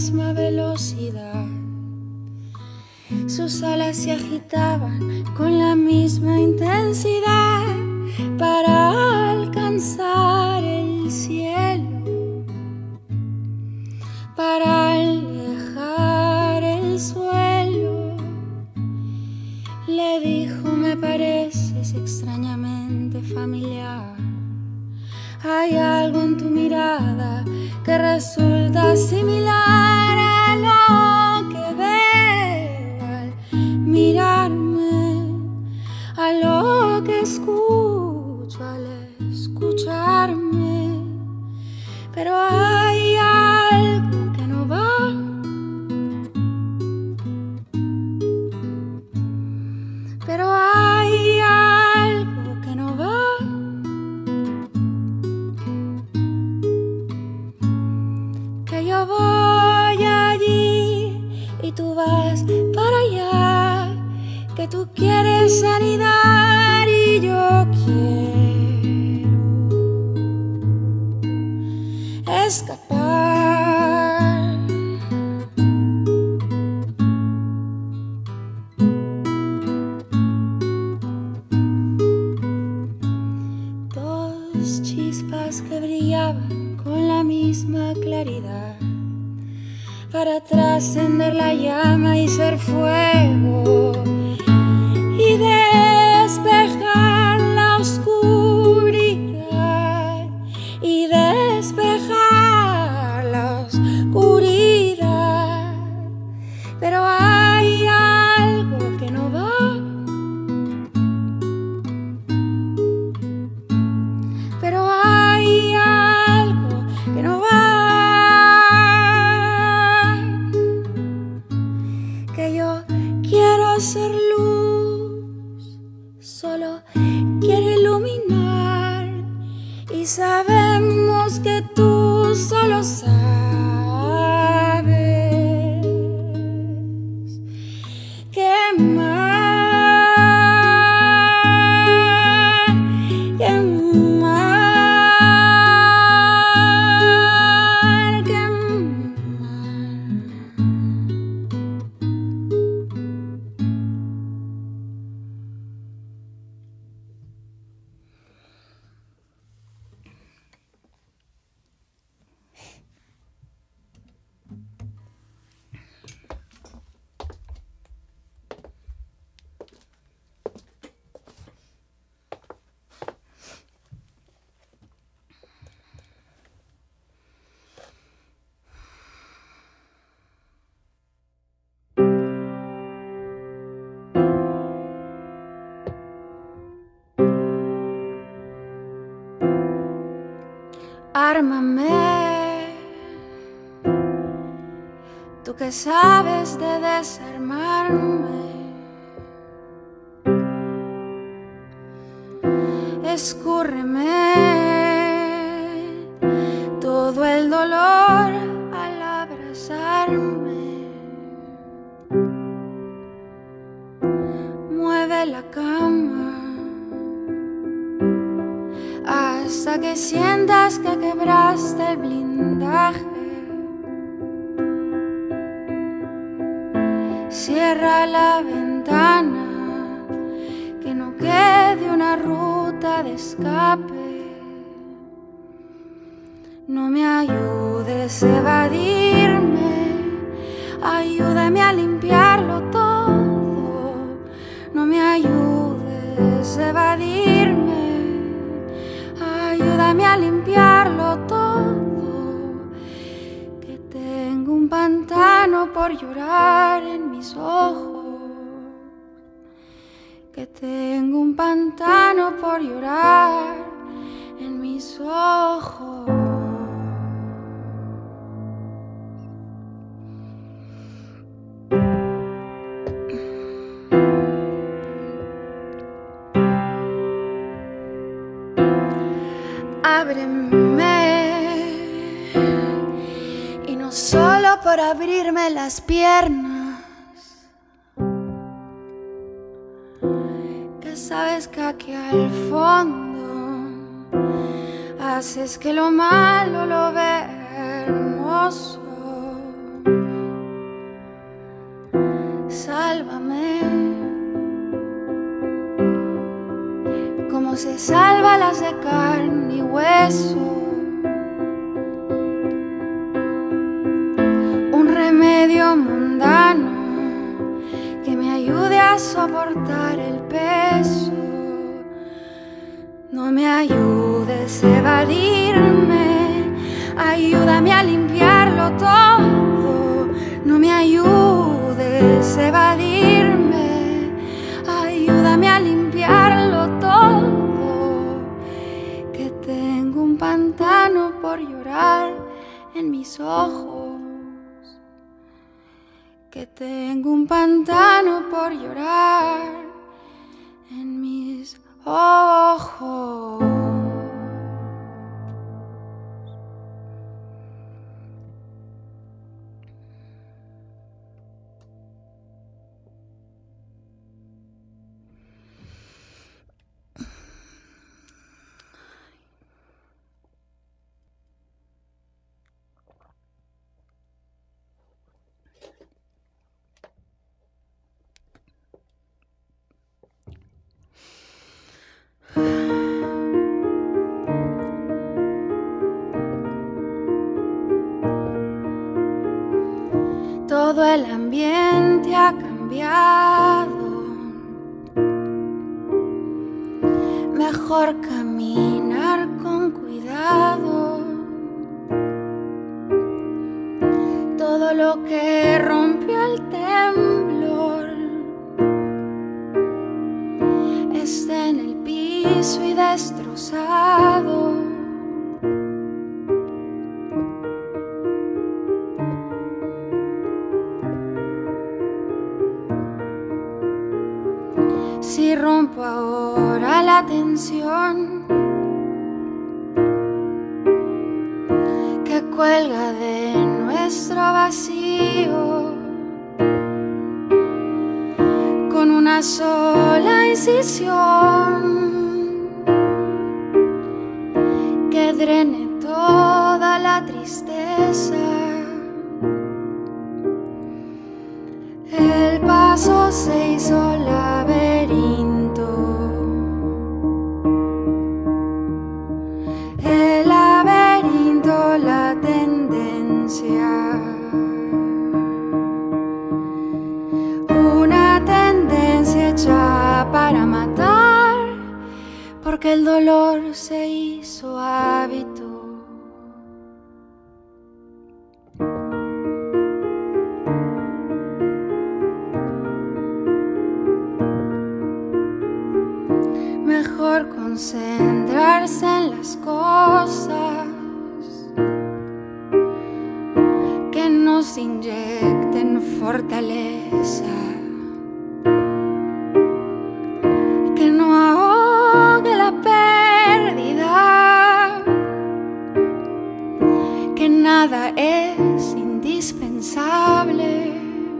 misma velocidad. Sus alas se agitaban con la misma intensidad para alcanzar el cielo, para alejar el suelo. Le dijo: me pareces extrañamente familiar. Hay algo en tu mirada que resulta similar a lo que veo al mirarme, a lo que escucho al escucharme. Pero hay algo que no va. Pero hay algo que no va. Que yo voy allí y tú vas para allá. Que tú quieres sanidad y yo quiero escapar. Dos chispas que brillaban con la misma claridad para trascender la llama y ser fuego y despejar la oscuridad, y despejar la oscuridad. Pero hay algo que no va. Pero hay algo que no va. Que yo quiero ser luz, solo quiero iluminar, y sabemos que tú solo sabes quemar, quemar, quemar. Ármame, tú que sabes de desarmarme. Escúrreme todo el dolor al abrazarme. Mueve la cama hasta que sientas que quebraste el blindaje. Cierra la ventana, que no quede una ruta de escape. No me ayudes a evadirme, ayúdame a limpiarlo todo. No me ayudes a evadirme, ayúdame a limpiarlo todo, que tengo un pantano por llorar en mis ojos, que tengo un pantano por llorar en mis ojos. Ábreme, y no solo por abrirme las piernas, que sabes que aquí al fondo haces que lo malo lo vea hermoso. de carne y hueso, un remedio mundano que me ayude a soportar el peso. No me ayudes a evadirme, ayúdame a limpiarlo todo. No me ayudes a evadirme, ayúdame a limpiarlo todo. Que tengo un pantano por llorar en mis ojos. Que tengo un pantano por llorar en mis ojos. Todo el ambiente ha cambiado. Mejor caminar con cuidado. Todo lo que rompió el temblor está en el piso y destrozado. Si rompo ahora la tensión que cuelga de nuestro vacío, con una sola incisión que drene toda la tristeza, el paso se hizo laberinto. El laberinto, la tendencia. Una tendencia hecha para matar, porque el dolor se hizo hábito. Mejor concentrarse en las cosas que nos inyecten fortaleza, que no ahogue la pérdida, que nada es indispensable.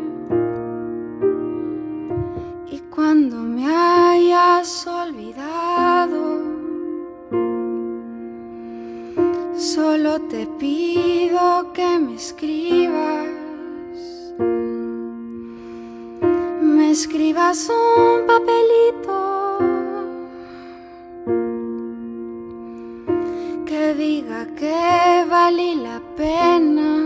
Y cuando me hayas olvidado, solo te pido que me escribas un papelito que diga que valí la pena.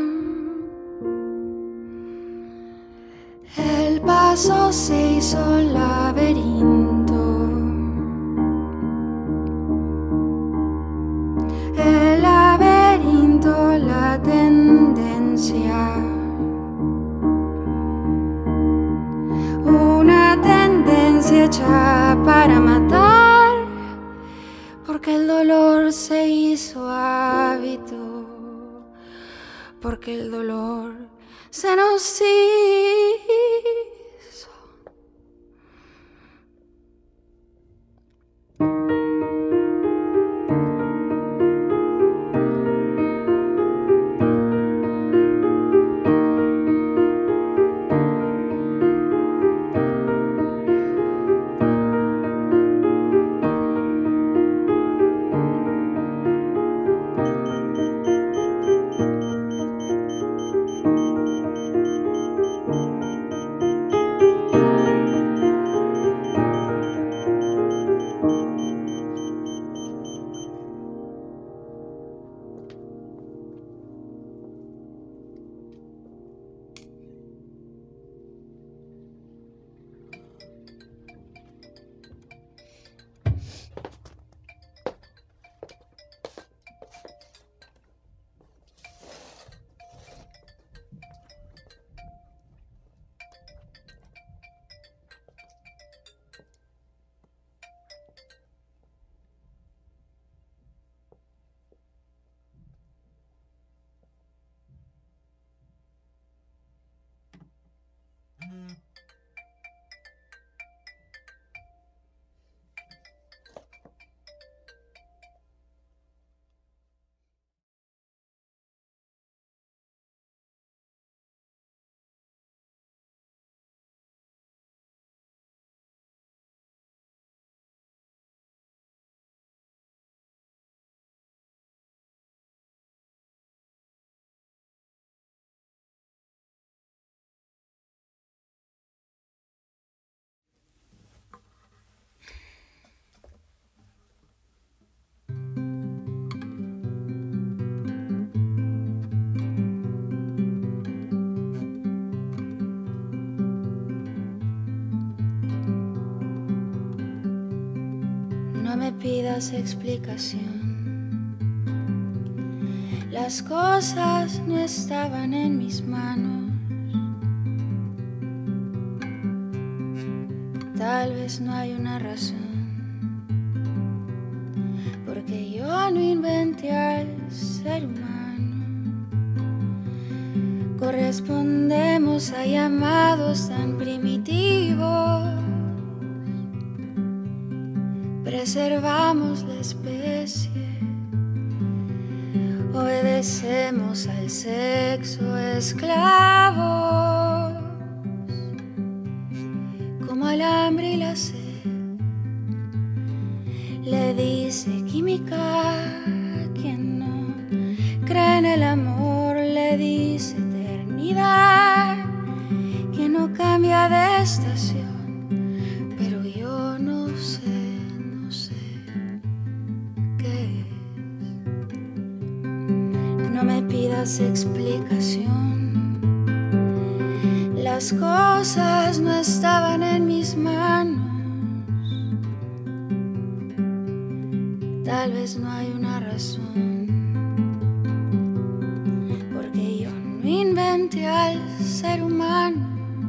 El paso se hizo laberinto. El laberinto, la tendencia. Una tendencia hecha para matar, porque el dolor se hizo hábito, porque el dolor se nos hizo. No me pidas explicación. Las cosas no estaban en mis manos. Tal vez no hay una razón, porque yo no inventé al ser humano. Correspondemos a llamados tan primitivos. Preservamos la especie, obedecemos al sexo esclavo, como al hambre y la sed. Le dice química a quien no cree en el amor, le dice eternidad, quien no cambia de estación, pero yo no sé qué es. No me pidas explicación. Las cosas no estaban en mis manos. Tal vez no hay una razón, porque yo no inventé al ser humano.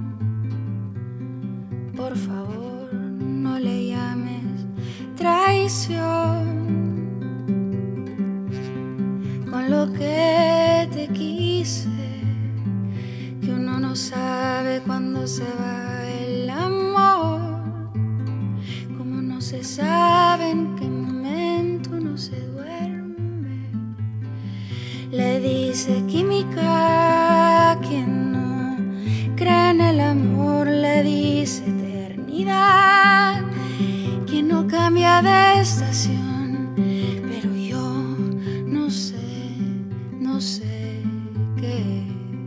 Por favor, no le llames traición. Con lo que te quise, que uno no sabe cuándo se va el amor, como no se sabe en qué momento uno se duerme. Le dice química a quien no cree en el amor, le dice eternidad, quien no cambia de estación, pero yo no sé qué es.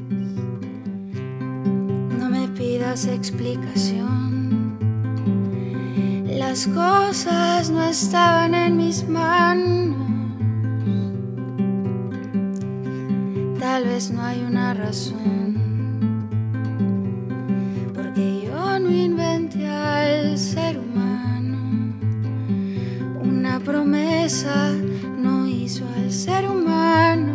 No me pidas explicación. Las cosas no estaban en mis manos. Tal vez no hay una razón, porque yo no inventé al ser humano. Una promesa no hizo al ser humano.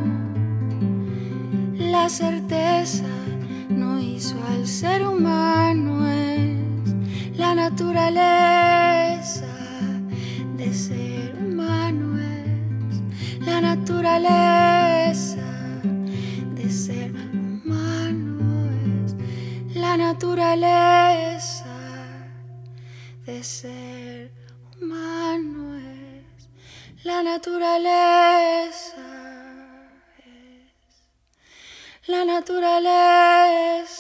La certeza no hizo al ser humano. Es la naturaleza de ser humano. Es la naturaleza de ser humano. Es la naturaleza de ser humano. Es la naturaleza. La naturaleza